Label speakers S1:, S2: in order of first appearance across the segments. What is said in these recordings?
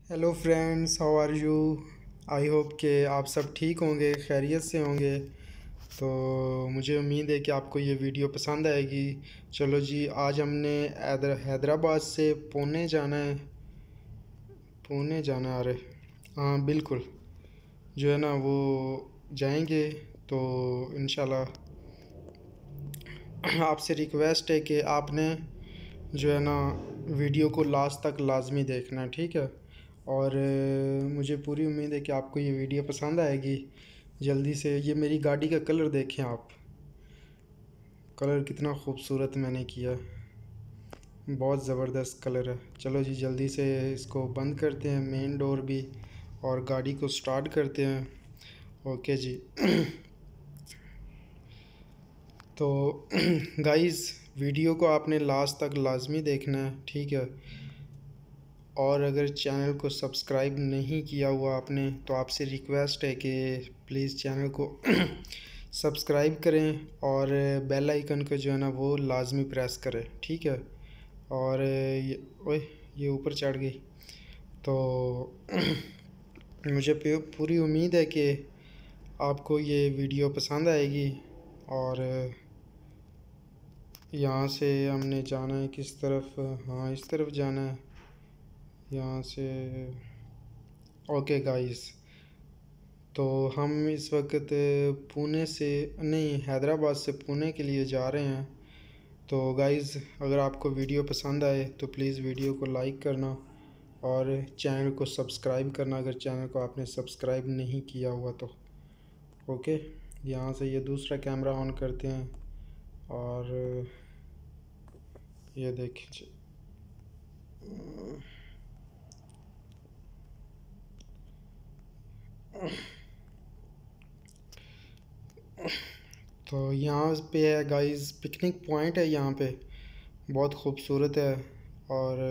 S1: Hello friends, how are you. I hope कि आप सब ठीक होंगे, खैरियत से होंगे। तो मुझे उम्मीद है कि आपको ये वीडियो पसंद आएगी। चलो जी, आज हमने हैदराबाद से पुणे जाना है। पुणे जाना है, अरे हाँ बिल्कुल। जो है ना वो जाएंगे। तो इंशाल्लाह आपसे रिक्वेस्ट है कि आपने जो है ना वीडियो को लास्ट तक लाजमी देखना है, ठीक है। और मुझे पूरी उम्मीद है कि आपको ये वीडियो पसंद आएगी। जल्दी से ये मेरी गाड़ी का कलर देखें आप। कलर कितना खूबसूरत मैंने किया है, बहुत ज़बरदस्त कलर है। चलो जी, जल्दी से इसको बंद करते हैं, मेन डोर भी, और गाड़ी को स्टार्ट करते हैं। ओके जी। तो गाइस, वीडियो को आपने लास्ट तक लाजमी देखना है, ठीक है। और अगर चैनल को सब्सक्राइब नहीं किया हुआ आपने तो आपसे रिक्वेस्ट है कि प्लीज़ चैनल को सब्सक्राइब करें और बेल आइकन को जो है ना वो लाजमी प्रेस करें, ठीक है। और ये ओए, ये ऊपर चढ़ गई। तो मुझे पूरी उम्मीद है कि आपको ये वीडियो पसंद आएगी। और यहाँ से हमने जाना है किस तरफ? हाँ, इस तरफ जाना है यहाँ से। ओके गाइस, तो हम इस वक्त पुणे से नहीं, हैदराबाद से पुणे के लिए जा रहे हैं। तो गाइस, अगर आपको वीडियो पसंद आए तो प्लीज़ वीडियो को लाइक करना और चैनल को सब्सक्राइब करना, अगर चैनल को आपने सब्सक्राइब नहीं किया हुआ तो। ओके, यहाँ से ये दूसरा कैमरा ऑन करते हैं और ये देखिए। तो यहाँ पे है गाइस, पिकनिक पॉइंट है यहाँ पे, बहुत खूबसूरत है। और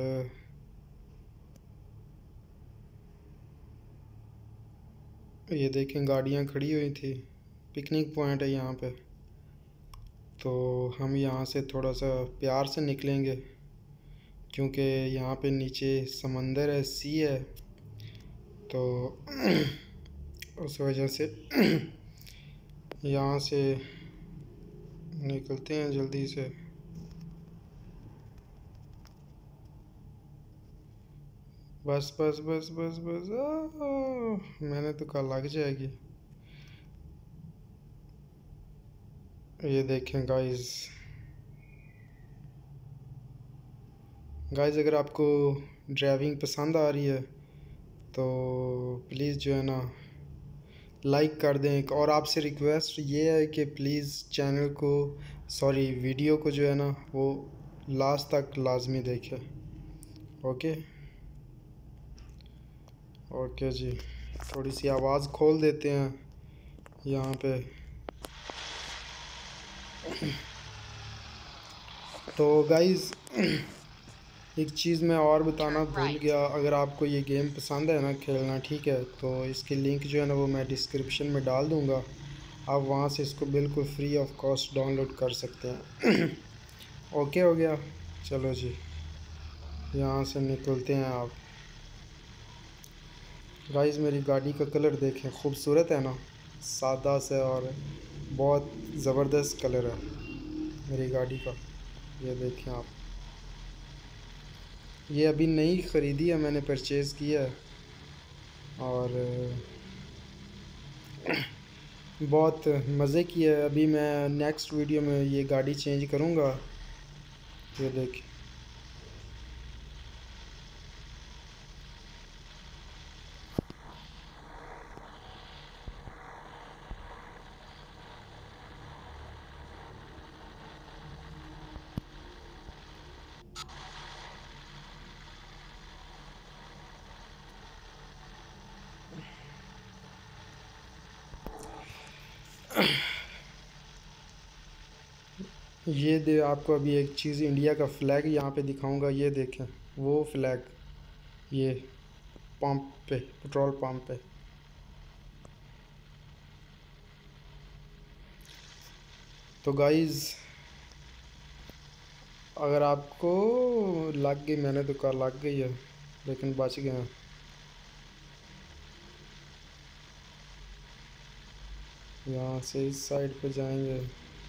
S1: ये देखें, गाड़ियाँ खड़ी हुई थी। पिकनिक पॉइंट है यहाँ पे। तो हम यहाँ से थोड़ा सा प्यार से निकलेंगे क्योंकि यहाँ पे नीचे समंदर है, सी है। तो उस वजह से यहाँ से निकलते हैं जल्दी से। बस बस बस बस बस, मैंने तो कहा लग जाएगी। ये देखें गाइस। गाइस, अगर आपको ड्राइविंग पसंद आ रही है तो प्लीज़ जो है ना लाइक कर दें। और आपसे रिक्वेस्ट ये है कि प्लीज़ चैनल को, सॉरी वीडियो को जो है ना वो लास्ट तक लाजमी देखें। ओके ओके जी, थोड़ी सी आवाज़ खोल देते हैं यहाँ पे। तो गाइस, एक चीज़ मैं और बताना भूल गया। अगर आपको ये गेम पसंद है ना खेलना, ठीक है, तो इसकी लिंक जो है ना वो मैं डिस्क्रिप्शन में डाल दूँगा। आप वहाँ से इसको बिल्कुल फ्री ऑफ कॉस्ट डाउनलोड कर सकते हैं। ओके हो गया। चलो जी, यहाँ से निकलते हैं आप। गाइस, मेरी गाड़ी का कलर देखें, खूबसूरत है ना, सादा से, और बहुत ज़बरदस्त कलर है मेरी गाड़ी का। ये देखें आप, ये अभी नई ख़रीदी है मैंने, परचेज़ किया है। और बहुत मज़े की है। अभी मैं नेक्स्ट वीडियो में ये गाड़ी चेंज करूँगा। ये देख, ये दे आपको अभी एक चीज़, इंडिया का फ्लैग यहाँ पे दिखाऊंगा। ये देखें वो फ्लैग, ये पंप पे, पेट्रोल पंप पे। तो गाइज़, अगर आपको लग गई, मैंने तो कहा लग गई है, लेकिन बच गए हैं। यहाँ से इस साइड पे जाएंगे।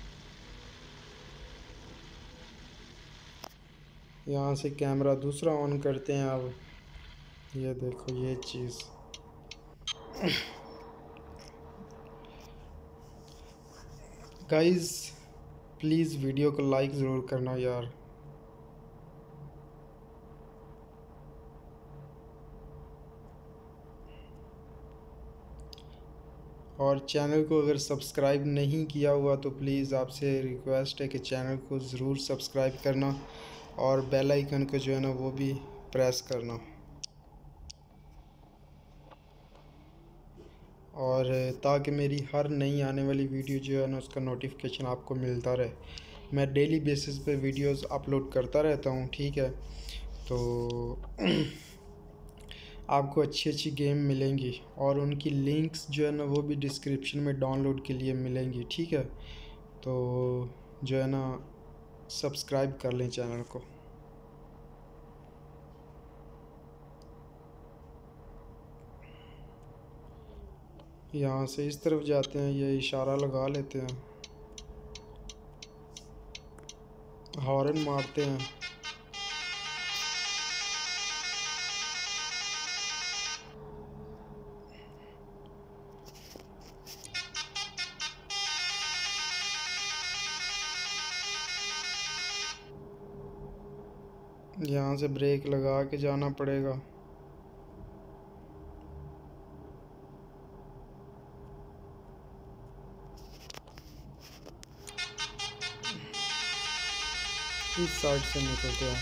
S1: यहाँ से कैमरा दूसरा ऑन करते हैं अब। ये देखो ये चीज़। गाइस प्लीज़ वीडियो को लाइक ज़रूर करना यार। और चैनल को अगर सब्सक्राइब नहीं किया हुआ तो प्लीज़ आपसे रिक्वेस्ट है कि चैनल को ज़रूर सब्सक्राइब करना और बेल आइकन को जो है ना वो भी प्रेस करना, और ताकि मेरी हर नई आने वाली वीडियो जो है ना उसका नोटिफिकेशन आपको मिलता रहे। मैं डेली बेसिस पे वीडियोस अपलोड करता रहता हूँ, ठीक है। तो आपको अच्छी अच्छी गेम मिलेंगी और उनकी लिंक्स जो है ना वो भी डिस्क्रिप्शन में डाउनलोड के लिए मिलेंगी, ठीक है। तो जो है ना सब्सक्राइब कर लें चैनल को। यहाँ से इस तरफ जाते हैं, ये इशारा लगा लेते हैं, हॉर्न मारते हैं। यहाँ से ब्रेक लगा के जाना पड़ेगा। इस साइड से निकलते हैं।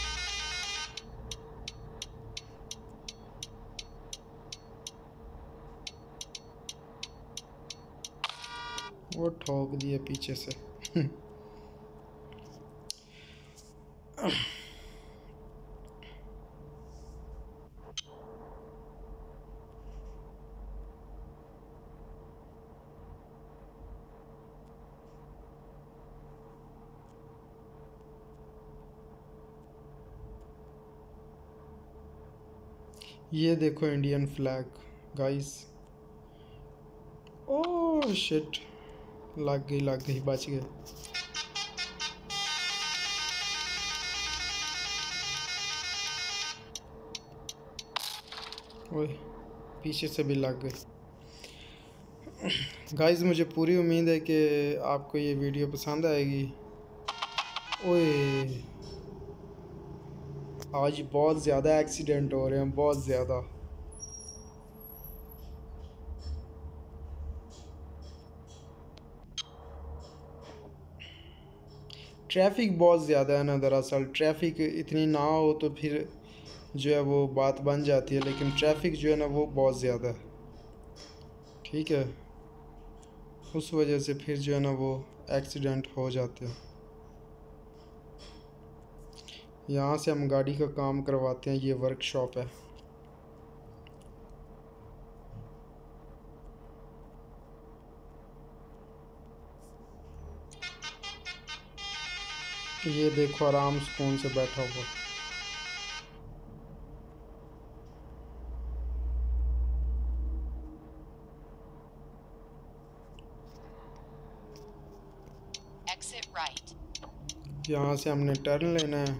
S1: वो ठोक दिए पीछे से। ये देखो Indian flag guys. Oh shit, लग गई, बच गए। ओए पीछे से भी लग गए। गाइस मुझे पूरी उम्मीद है कि आपको ये वीडियो पसंद आएगी। ओए आज बहुत ज़्यादा एक्सीडेंट हो रहे हैं, बहुत ज़्यादा। ट्रैफिक बहुत ज़्यादा है ना, दरअसल ट्रैफिक इतनी ना हो तो फिर जो है वो बात बन जाती है, लेकिन ट्रैफिक जो है ना वो बहुत ज़्यादा है, ठीक है। उस वजह से फिर जो है ना वो एक्सीडेंट हो जाते हैं। यहाँ से हम गाड़ी का काम करवाते हैं, ये वर्कशॉप है। ये देखो आराम सुकून से बैठा हुआ। यहाँ से हमने टर्न लेना है,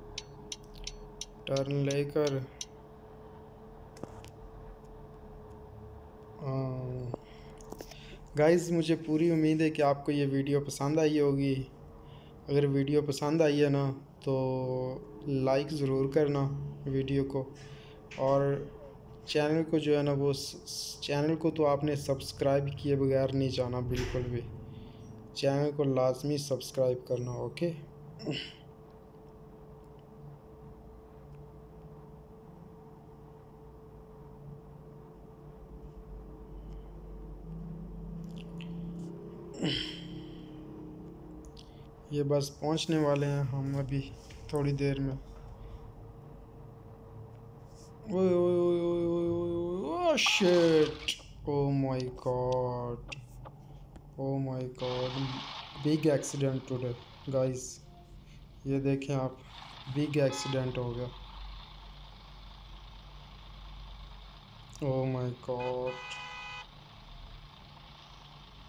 S1: टर्न लेकर गाइस मुझे पूरी उम्मीद है कि आपको ये वीडियो पसंद आई होगी। अगर वीडियो पसंद आई है ना तो लाइक ज़रूर करना वीडियो को, और चैनल को जो है ना वो चैनल को तो आपने सब्सक्राइब किए बगैर नहीं जाना बिल्कुल भी। चैनल को लाजमी सब्सक्राइब करना, ओके। ये बस पहुंचने वाले हैं हम अभी थोड़ी देर में। ओए ओए ओए ओए ओए ओए, oh shit, oh my god, oh my god, big accident today guys. ये देखें आप, बिग एक्सीडेंट हो गया। ओ माय गॉड।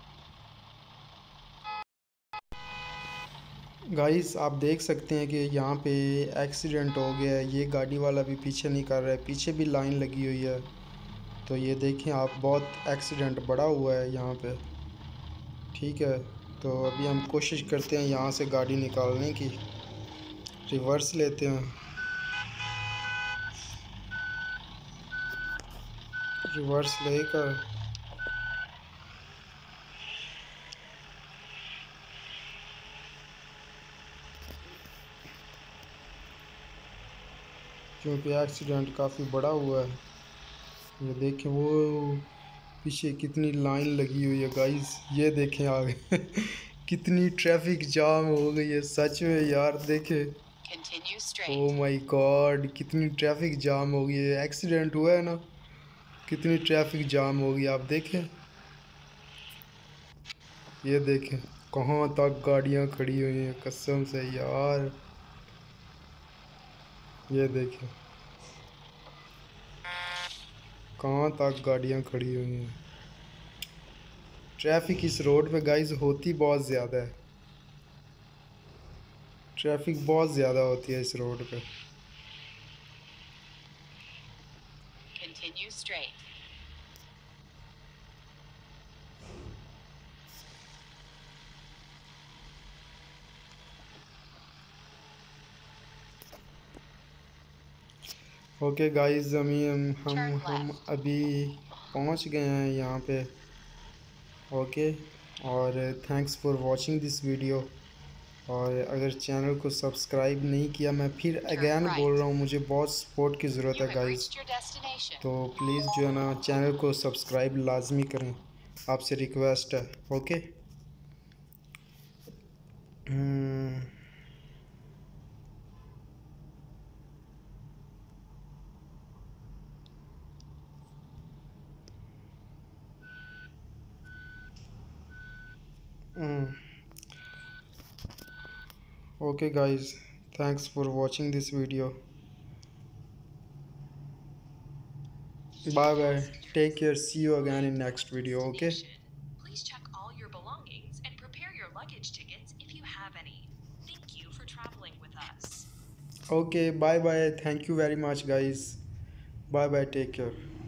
S1: गाइस आप देख सकते हैं कि यहाँ पे एक्सीडेंट हो गया है। ये गाड़ी वाला भी पीछे नहीं कर रहा है, पीछे भी लाइन लगी हुई है। तो ये देखें आप, बहुत एक्सीडेंट बढ़ा हुआ है यहाँ पे। ठीक है, तो अभी हम कोशिश करते हैं यहाँ से गाड़ी निकालने की। रिवर्स लेते हैं, रिवर्स लेकर क्योंकि एक्सीडेंट काफ़ी बड़ा हुआ है। ये देखें वो पीछे कितनी लाइन लगी हुई है गाइस, ये देखें आगे कितनी ट्रैफिक जाम हो गई है सच में यार। देखें, ओ माय गॉड, कितनी ट्रैफिक जाम हो गई है। एक्सीडेंट हुआ है ना, कितनी ट्रैफिक जाम हो गई आप देखें। ये देखें कहाँ तक गाड़ियाँ खड़ी हुई हैं कसम से यार। ये देखें कहाँ तक गाड़ियाँ खड़ी हुई हैं। ट्रैफिक इस रोड पे गाइस होती बहुत ज़्यादा है, ट्रैफिक बहुत ज़्यादा होती है इस रोड पे। ओके गाइस, हम अभी पहुंच गए हैं यहाँ पे। ओके, और thanks for watching this video. और अगर चैनल को सब्सक्राइब नहीं किया, मैं फिर अगेन बोल रहा हूँ, मुझे बहुत सपोर्ट की ज़रूरत है गाइस। तो प्लीज़ जो है ना चैनल को सब्सक्राइब लाजमी करें, आपसे रिक्वेस्ट है। Okay, okay guys, thanks for watching this video. Bye bye, take care, see you again in next video. Okay,
S2: please check all your belongings and prepare your luggage tickets if you have any. Thank you for traveling with us.
S1: okay, bye bye, thank you very much guys. Bye bye, take care.